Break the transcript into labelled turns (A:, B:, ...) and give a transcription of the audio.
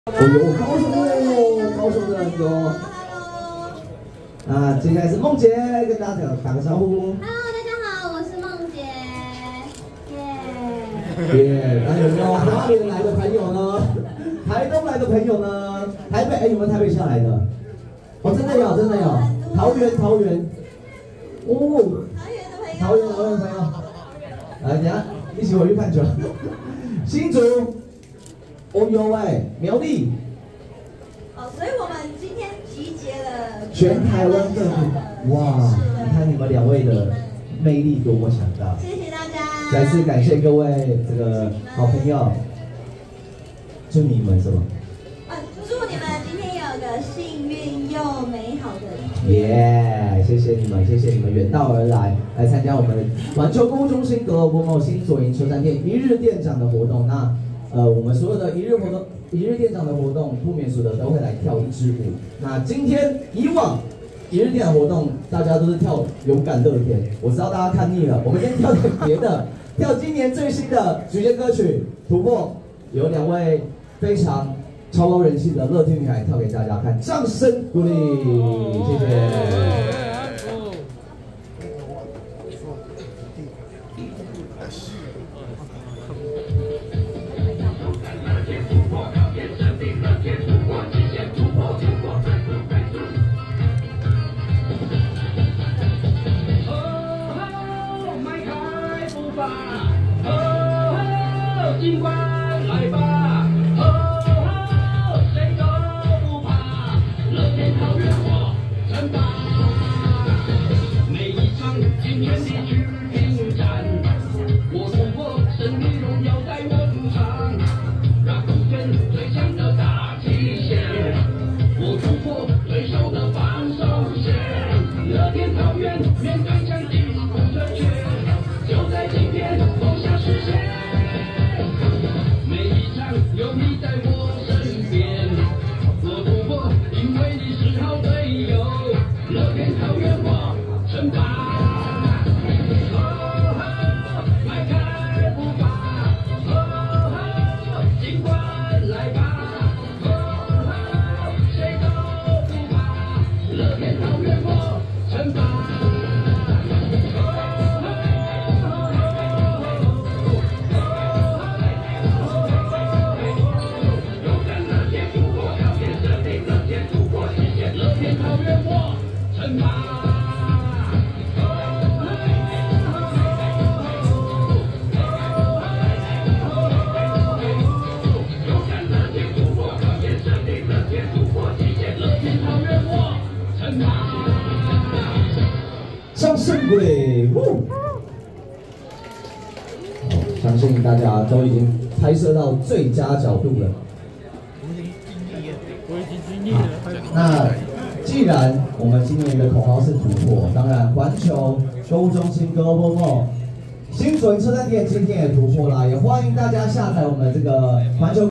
A: 哦呦，高手哦，高手的很多。啊，接下来是梦洁跟大家打个招呼。
B: Hello， 大家好，我是梦洁。耶。
A: 那有没有花莲来的朋友呢？台东来的朋友呢？台北有没有台北下来的？哦，真的有，真的有。桃园。哦。桃园的朋友。来，等下一起回去看球。新竹。哦呦喂，苗栗。
C: 所以我们今天集结了
A: 全台湾各地，哇！你看你们两位的魅力多么强大！
C: 谢谢大家，
A: 再次感谢各位这个好朋友，祝你们什么？
C: 祝你们今天有个幸运又美好的一天。
A: 耶！谢谢你们，谢谢你们远道而来参加我们环球购物中心Global Mall新左营车站店一日店长的活动。那我们所有的一日店长的活动，不免俗的都会来跳一支舞。那今天以往一日店长活动，大家都是跳勇敢乐天，我知道大家看腻了，我们今天跳点别的，跳今年最新的举荐歌曲《突破》，有两位非常超高人气的乐天女孩跳给大家看，掌声鼓励，谢谢。
D: 尽管来吧，谁都不怕，乐天桃园我称霸。每一场尽全力去拼战，我突破，胜利荣耀在我主场，让空间最强的大极限，我突破对手的防守线。乐天桃园面对强敌不正确，就在今天梦想实现。有你在我身边，我突破，因为你是好队友。乐天桃园我称霸。迈开步伐，尽管来吧，谁都不怕。乐天桃园我称霸。
A: 掌声鼓励！相信大家都已经拍摄到最佳角度了。那既然我们今年的口号是突破，当然环球购物中心 Global Mall 新左营车站店今天也突破啦，也欢迎大家下载我们这个环球。